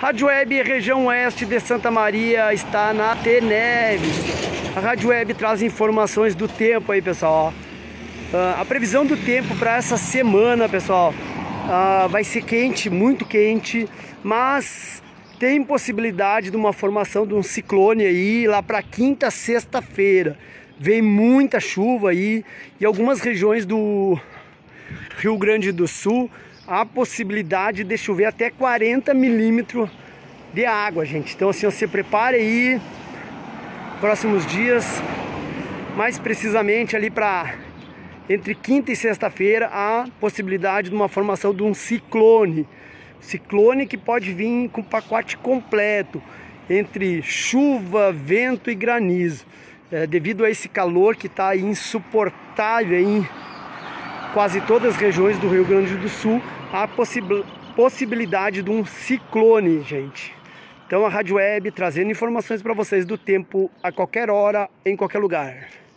Rádio Web região oeste de Santa Maria está na T-Neves. A Rádio Web traz informações do tempo aí, pessoal. A previsão do tempo para essa semana, pessoal, vai ser quente, muito quente, mas tem possibilidade de uma formação de um ciclone aí lá para quinta, sexta-feira. Vem muita chuva aí e algumas regiões do Rio Grande do Sul há possibilidade de chover até 40 milímetros de água, gente. Então assim, você prepare aí próximos dias, mais precisamente ali para entre quinta e sexta-feira, há possibilidade de uma formação de um ciclone. Ciclone que pode vir com pacote completo, entre chuva, vento e granizo. Devido a esse calor que está insuportável em quase todas as regiões do Rio Grande do Sul, há possibilidade de um ciclone, gente. Então a Rádio Web trazendo informações para vocês do tempo a qualquer hora, em qualquer lugar.